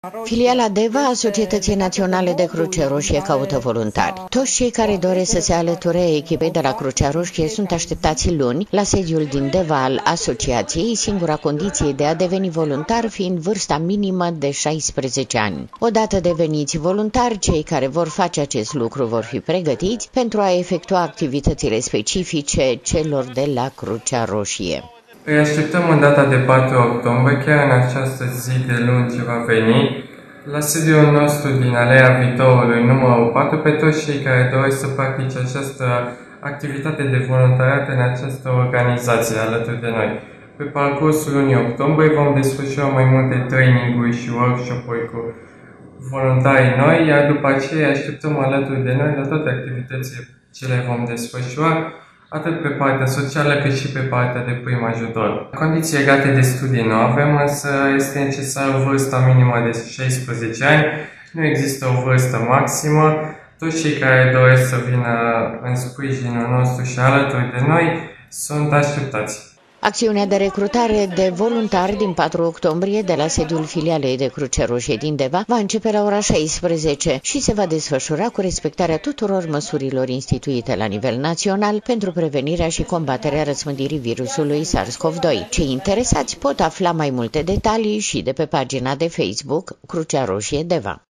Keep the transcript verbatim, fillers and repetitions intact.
Filiala Deva a Societății Naționale de Cruce Roșie caută voluntari. Toți cei care doresc să se alăture echipei de la Crucea Roșie sunt așteptați luni la sediul din Deva al asociației, singura condiție de a deveni voluntar fiind vârsta minimă de șaisprezece ani. Odată deveniți voluntari, cei care vor face acest lucru vor fi pregătiți pentru a efectua activitățile specifice celor de la Crucea Roșie. Îi așteptăm în data de patru octombrie, chiar în această zi de luni ce va veni, la sediul nostru din Alea Viitorului numărul patru, pe toți cei care doresc să practice această activitate de voluntariat în această organizație alături de noi. Pe parcursul lunii octombrie vom desfășura mai multe training-uri și workshop-uri cu voluntarii noi, iar după aceea așteptăm alături de noi la toate activitățile ce le vom desfășura, atât pe partea socială cât și pe partea de prim ajutor. Condiții legate de studii nu avem, însă este necesară vârsta minimă de șaisprezece ani, nu există o vârstă maximă. Toți cei care doresc să vină în sprijinul nostru și alături de noi sunt așteptați. Acțiunea de recrutare de voluntari din patru octombrie de la sediul filialei de Cruce Roșie din Deva va începe la ora șaisprezece și se va desfășura cu respectarea tuturor măsurilor instituite la nivel național pentru prevenirea și combaterea răspândirii virusului SARS-CoV doi. Cei interesați pot afla mai multe detalii și de pe pagina de Facebook Crucea Roșie Deva.